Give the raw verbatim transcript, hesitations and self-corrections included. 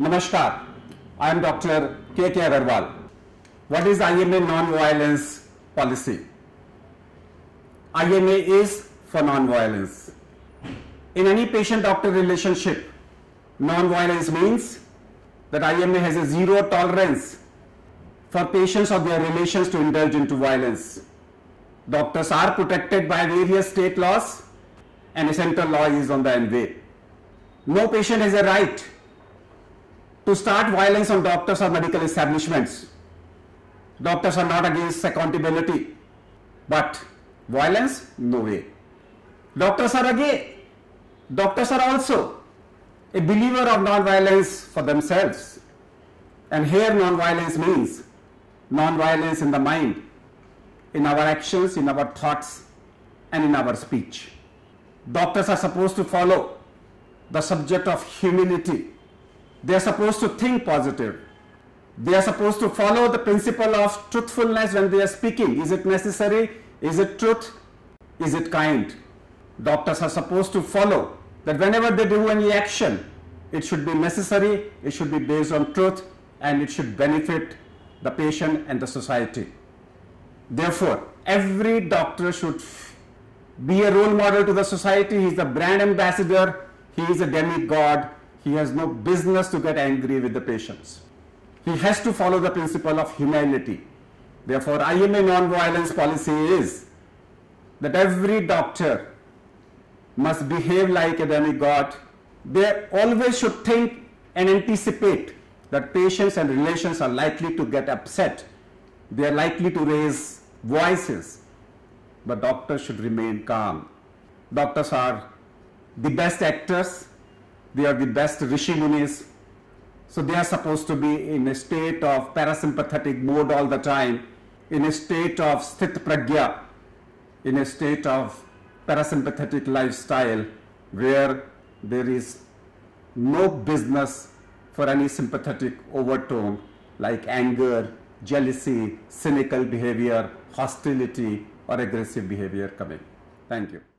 Namaskar, I am Doctor K K Aggarwal. What is I M A non-violence policy? I M A is for non-violence. In any patient-doctor relationship, non-violence means that I M A has a zero tolerance for patients or their relations to indulge into violence. Doctors are protected by various state laws and a central law is on the way. No patient has a right to start violence on doctors or medical establishments. Doctors are not against accountability, but violence, no way. Doctors are again, doctors are also a believer of non-violence for themselves. And here non-violence means non-violence in the mind, in our actions, in our thoughts, and in our speech. Doctors are supposed to follow the subject of humility. They are supposed to think positive. They are supposed to follow the principle of truthfulness when they are speaking. Is it necessary? Is it truth? Is it kind? Doctors are supposed to follow that whenever they do any action, it should be necessary, it should be based on truth, and it should benefit the patient and the society. Therefore, every doctor should be a role model to the society. He is the brand ambassador. He is a demigod. He has no business to get angry with the patients. He has to follow the principle of humility. Therefore, I M A non-violence policy is that every doctor must behave like a demigod. They always should think and anticipate that patients and relations are likely to get upset. They are likely to raise voices. But doctors should remain calm. Doctors are the best actors. They are the best Rishi Munis. So they are supposed to be in a state of parasympathetic mode all the time, in a state of sthit pragya, in a state of parasympathetic lifestyle where there is no business for any sympathetic overtone like anger, jealousy, cynical behavior, hostility, or aggressive behavior coming. Thank you.